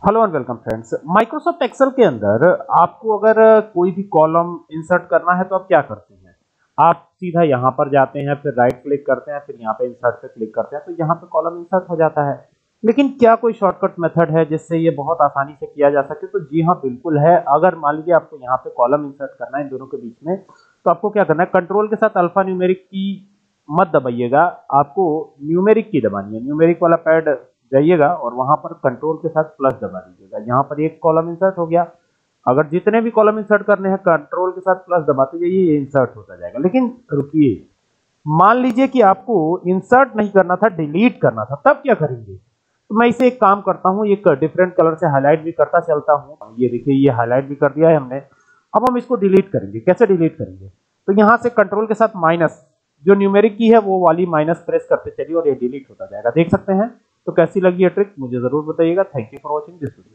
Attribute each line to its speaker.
Speaker 1: Hello and welcome friends. Microsoft Excel के अंदर आपको अगर कोई भी कॉलम इंसर्ट करना है तो आप क्या करते हैं? आप सीधा यहाँ पर जाते हैं, फिर राइट क्लिक करते हैं, फिर यहाँ पे इंसर्ट पे क्लिक करते हैं तो यहाँ पे कॉलम इंसर्ट हो जाता है। लेकिन क्या कोई शॉर्टकट मेथड है जिससे ये बहुत आसानी से किया जा सके? तो जी हाँ, बिल्कुल है। अगर मान लीजिए आपको यहाँ पे कॉलम इंसर्ट करना है इन दोनों के बीच में, तो आपको क्या करना है, कंट्रोल के साथ अल्फा न्यूमेरिक की मत दबाइएगा, आपको न्यूमेरिक की दबानी है। न्यूमेरिक वाला पैड जाइएगा और वहां पर कंट्रोल के साथ प्लस दबा दीजिएगा। यहाँ पर एक कॉलम इंसर्ट हो गया। अगर जितने भी कॉलम इंसर्ट करने हैं कंट्रोल के साथ प्लस दबाते जाइए, ये इंसर्ट होता जाएगा। लेकिन रुकिए, मान लीजिए कि आपको इंसर्ट नहीं करना था, डिलीट करना था, तब क्या करेंगे? तो मैं इसे एक काम करता हूँ, एक डिफरेंट कलर से हाईलाइट भी करता चलता हूँ। ये देखिए, ये हाईलाइट भी कर दिया है हमने। अब हम इसको डिलीट करेंगे। कैसे डिलीट करेंगे? तो यहाँ से कंट्रोल के साथ माइनस, जो न्यूमेरिक की है वो वाली माइनस प्रेस करते चलिए और ये डिलीट होता जाएगा। देख सकते हैं। तो कैसी लगी ये ट्रिक मुझे जरूर बताइएगा। Thank you for watching this video.